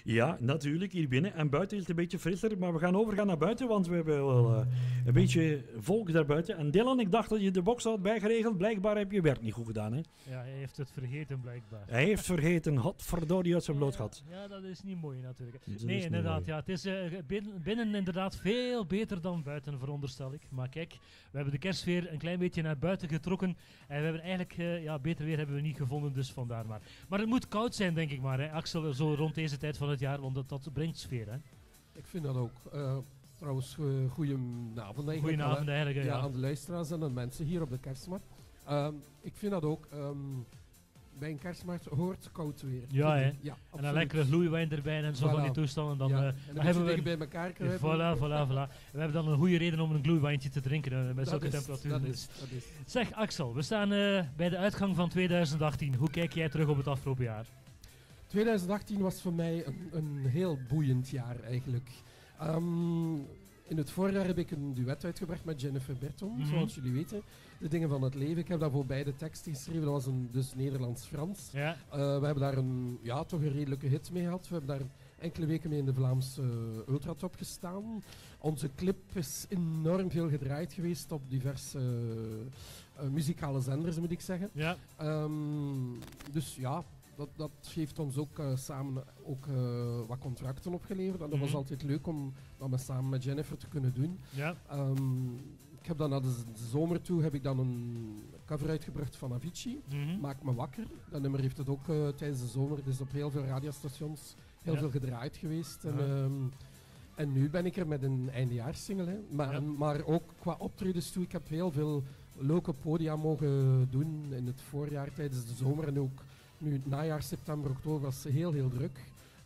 Ja, natuurlijk, hier binnen. En buiten is het een beetje frisser, maar we gaan overgaan naar buiten, want we hebben wel een beetje volk daar buiten. En Dylan, ik dacht dat je de box had bijgeregeld. Blijkbaar heb je werk niet goed gedaan, hè? Ja, hij heeft het vergeten blijkbaar. Hij heeft vergeten, godverdorie uit zijn bloot gat. Ja, dat is niet mooi natuurlijk. Dat Nee, is inderdaad. niet Ja, het is binnen inderdaad veel beter dan buiten, veronderstel ik. Maar kijk, we hebben de kerstsfeer een klein beetje naar buiten getrokken. En we hebben eigenlijk, beter weer hebben we niet gevonden, dus vandaar maar. Maar het moet koud zijn, denk ik maar, hè, Axel, zo rond deze tijd van het jaar, want dat brengt sfeer, hè. Ik vind dat ook. Trouwens, goedenavond eigenlijk. Goedenavond eigenlijk, ja. Aan de luisteraars en aan de mensen hier op de kerstmarkt. Ik vind dat ook. Bij een kerstmarkt hoort koud weer. Ja, hè. Ja, en een lekkere gloeiwijn erbij en zo van die toestanden. Dan, en dan hebben we bij elkaar kruipen. Voilà. We hebben dan een goede reden om een gloeiwijntje te drinken met zulke temperaturen. Dat is. Zeg Axel, we staan bij de uitgang van 2018. Hoe kijk jij terug op het afgelopen jaar? 2018 was voor mij een heel boeiend jaar eigenlijk. In het voorjaar heb ik een duet uitgebracht met Jennifer Berton, zoals jullie weten. De dingen van het leven. Ik heb daarvoor beide teksten geschreven. Dat was dus Nederlands-Frans. Ja. We hebben daar toch een redelijke hit mee gehad. We hebben daar enkele weken mee in de Vlaamse Ultratop gestaan. Onze clip is enorm veel gedraaid geweest op diverse muzikale zenders, moet ik zeggen. Ja. Dus ja, dat heeft ons ook samen wat contracten opgeleverd. En dat was altijd leuk om dat samen met Jennifer te kunnen doen. Ja. Ik heb dan naar de zomer toe heb ik dan een cover uitgebracht van Avicii, Maak me wakker. Dat nummer heeft het ook tijdens de zomer, dus op heel veel radiostations heel veel gedraaid geweest. En nu ben ik er met een eindejaarssingle. Maar ook qua optredens toe, ik heb heel veel leuke podia mogen doen in het voorjaar tijdens de zomer en ook nu het najaar, september, oktober was heel druk.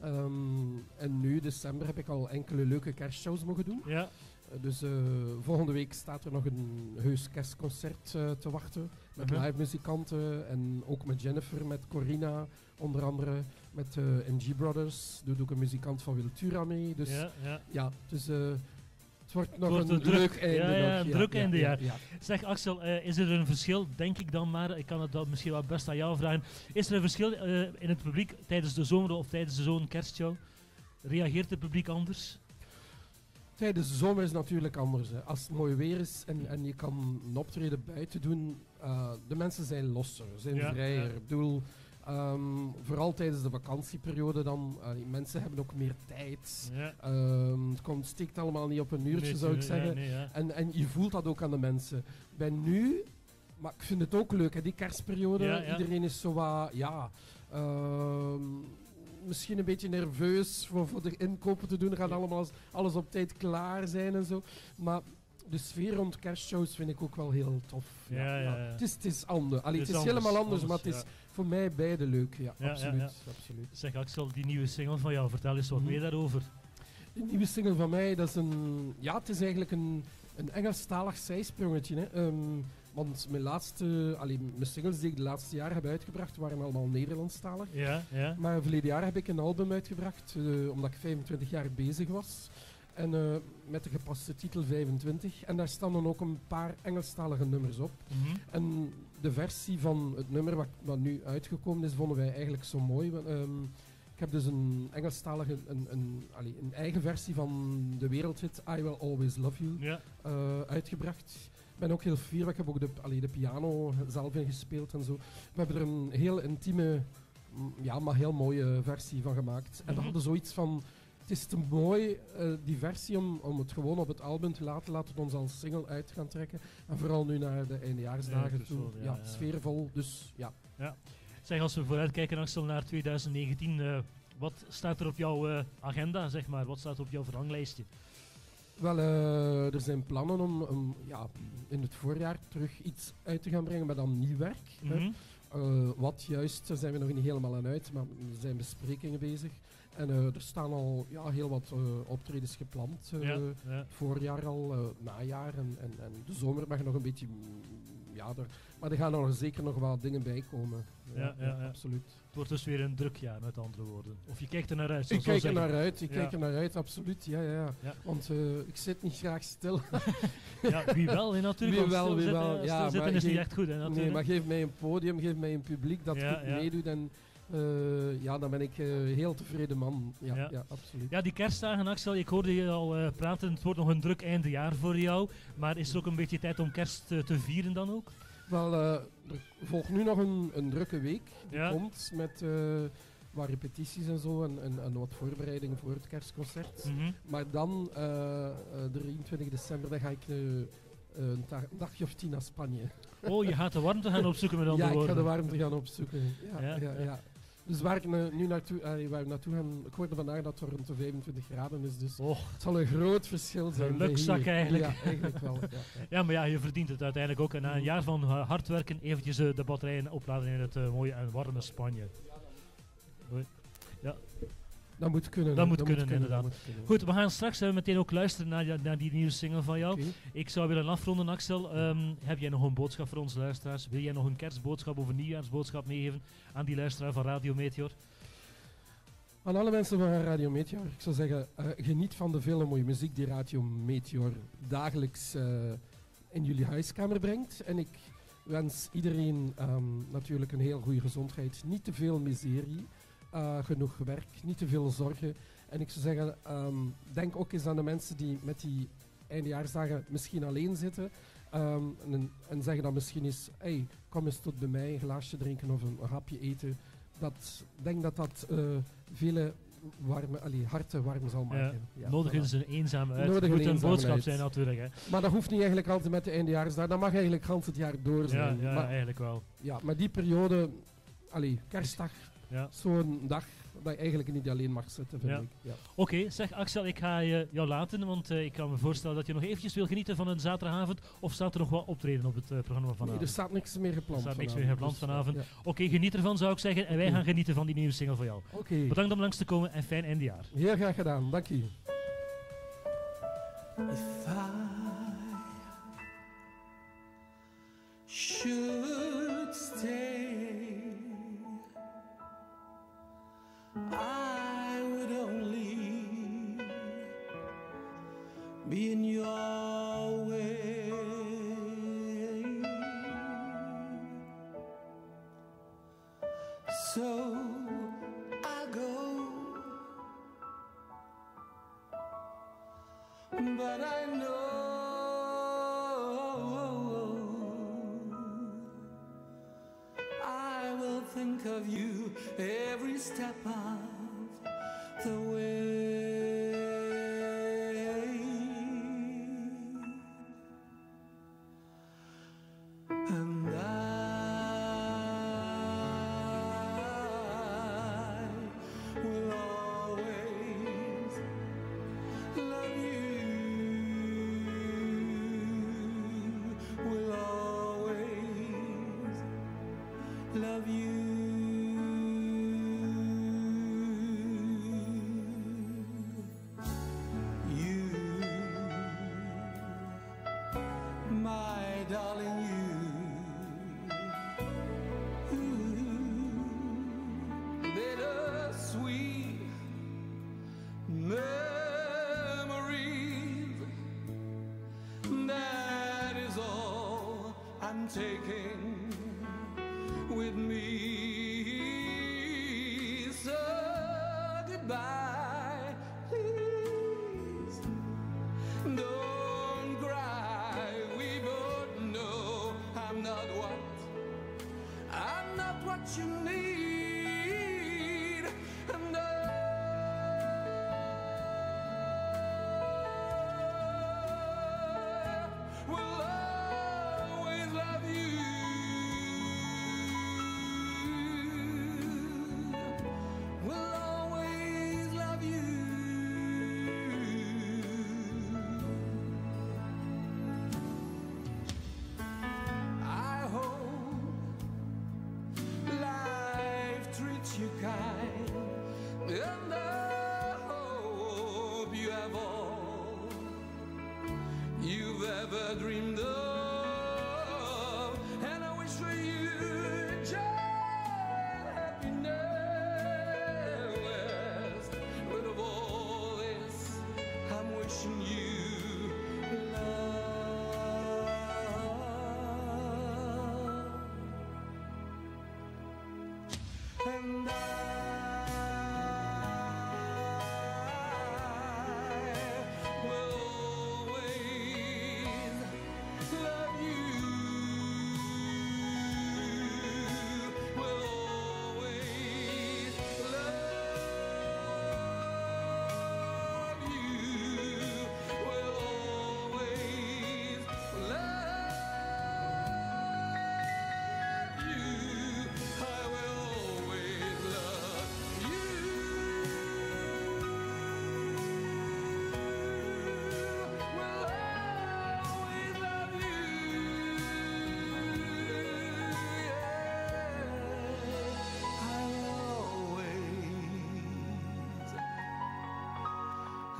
En nu, december, heb ik al enkele leuke kerstshows mogen doen. Ja. Dus volgende week staat er nog een heus kerstconcert te wachten. Met live muzikanten en ook met Jennifer, met Corina, onder andere. Met NG Brothers. Doet ook een muzikant van Wiltura mee. Dus dus het wordt nog een druk einde. Een druk eindejaar. Ja. Zeg Axel, is er een verschil, denk ik dan maar, ik kan het dan misschien wel best aan jou vragen. Is er een verschil in het publiek tijdens de zomer of tijdens de zo'n kerstshow? Reageert het publiek anders? Tijdens de zomer is het natuurlijk anders. Hè. Als het mooi weer is en je kan een optreden buiten doen, de mensen zijn losser, zijn vrijer. Ik bedoel, vooral tijdens de vakantieperiode dan, mensen hebben ook meer tijd. Ja. Het steekt allemaal niet op een uurtje, zou ik zeggen. En je voelt dat ook aan de mensen. Bij nu, maar ik vind het ook leuk, hè, die kerstperiode. Iedereen is zo wat, misschien een beetje nerveus voor de inkopen te doen. Er gaat allemaal alles op tijd klaar zijn en zo. Maar de sfeer rond kerstshows vind ik ook wel heel tof. Het is anders. Het is helemaal anders, maar het is voor mij beide leuk. Ja, absoluut. Zeg Axel, die nieuwe single van jou, vertel eens wat meer daarover. De nieuwe single van mij, dat is het is eigenlijk een Engelstalig zijsprongetje. Hè. Want mijn singles die ik de laatste jaren heb uitgebracht, waren allemaal Nederlandstalig. Maar verleden jaar heb ik een album uitgebracht, omdat ik 25 jaar bezig was. En met de gepaste titel 25. En daar staan dan ook een paar Engelstalige nummers op. En de versie van het nummer wat nu uitgekomen is, vonden wij eigenlijk zo mooi. Ik heb dus een Engelstalige, een eigen versie van de wereldhit I Will Always Love You uitgebracht. Ik ben ook heel fier, ik heb ook de piano zelf ingespeeld en zo. We hebben er een heel intieme, maar heel mooie versie van gemaakt. En we hadden zoiets van, het is te mooi, die versie, om het gewoon op het album te laten het ons als single uit te gaan trekken. En vooral nu naar de eindejaarsdagen toe. Sfeervol, dus ja. Zeg, als we vooruitkijken Axel, naar 2019, wat staat er op jouw agenda, zeg maar? Wat staat op jouw verlanglijstje? Wel, er zijn plannen om in het voorjaar terug iets uit te gaan brengen, maar dan nieuw werk. Wat juist, daar zijn we nog niet helemaal aan uit, maar er zijn besprekingen bezig. En er staan al heel wat optredens gepland. Voorjaar al, najaar en de zomer mag nog een beetje... maar er gaan er zeker nog wat dingen bij komen. Absoluut. Het wordt dus weer een druk jaar, met andere woorden. Of je kijkt er naar uit. Ik kijk er naar uit, absoluut. Ja. Want ik zit niet graag stil. Wie wel, natuurlijk. Wie wel. Stilzitten is niet echt goed. Hè, nee, maar geef mij een podium, geef mij een publiek dat goed meedoet. En Ja, dan ben ik heel tevreden man. Ja, Ja. ja. Absoluut. Ja, die kerstdagen, Axel, ik hoorde je al praten. Het wordt nog een druk eindejaar voor jou. Maar is er ook een beetje tijd om kerst te vieren dan ook? Wel, er volgt nu nog een drukke week. Die Ja. komt met wat repetities en zo en wat voorbereidingen voor het kerstconcert. Mhm. Maar dan, 23 december, dan ga ik een dagje of 10 naar Spanje. Oh, je gaat de warmte gaan opzoeken met andere Ja, ik ga woorden. de warmte gaan opzoeken. Ja, Ja, ja, ja. ja. Dus waar ik nu naartoe, waar we naartoe gaan, ik hoorde vandaag dat het rond de 25 graden is, dus Oh, het zal een groot verschil zijn. bij lukzak hier. eigenlijk. Ja, eigenlijk wel. Ja, ja. ja, maar ja, je verdient het uiteindelijk ook. En na een jaar van hard werken, eventjes de batterijen opladen in het mooie en warme Spanje. Dat moet kunnen. Dat hè. moet kunnen, inderdaad. dat moet kunnen. Goed, we gaan straks meteen ook luisteren naar die nieuwe single van jou. Oké. Ik zou willen afronden, Axel. Heb jij nog een boodschap voor onze luisteraars? Wil jij nog een kerstboodschap of een nieuwjaarsboodschap meegeven aan die luisteraar van Radio Meteor? Aan alle mensen van Radio Meteor, ik zou zeggen, geniet van de vele mooie muziek die Radio Meteor dagelijks in jullie huiskamer brengt. En ik wens iedereen natuurlijk een heel goede gezondheid. Niet te veel miserie, genoeg werk, niet te veel zorgen. En ik zou zeggen, denk ook eens aan de mensen die met die eindejaarsdagen misschien alleen zitten. En zeggen dan misschien eens, hey, kom eens tot bij mij, een glaasje drinken of een hapje eten. Denk dat vele harten warm zal maken. Ja, Nodig voilà. is een eenzame uit. Nodig Het moet een een eenzame boodschap uit. zijn natuurlijk. Hè. Maar dat hoeft niet eigenlijk altijd met de eindejaarsdag. Dat mag eigenlijk gans het jaar door Ja, zijn. ja, maar, eigenlijk wel. ja, maar die periode, kerstdag, Ja. zo'n dag dat je eigenlijk niet alleen mag zitten, vind Ja. ik. Ja. Oké, zeg Axel, ik ga jou laten, want ik kan me voorstellen dat je nog eventjes wil genieten van een zaterdagavond. Of staat er nog wat optreden op het programma Nee, vanavond? er staat niks meer gepland. Er staat niks vanavond, meer gepland dus, vanavond. ja. Oké, geniet ervan zou ik zeggen. En wij Oké. gaan genieten van die nieuwe single van jou. Oké, Bedankt om langs te komen en fijn eindejaar. heel graag gedaan. Dank je. If I should stay, I would only be in your way. So I go, but I know I will think of you every step of the way. And I will always love you, will always love you. You, my darling, you, bittersweet memories. That is all I'm taking with me. So goodbye, please. Don't cry. We both know I'm not what you need. And will always love you. Will always love you. I hope life treats you kind, and I hope you have all you've ever dreamed of, and I wish for you joy and happiness. But of all this, I'm wishing you love. And I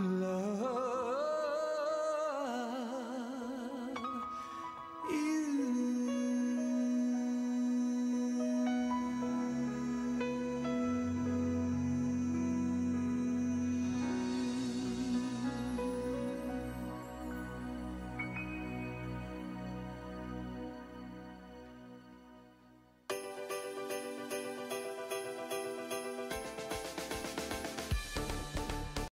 love.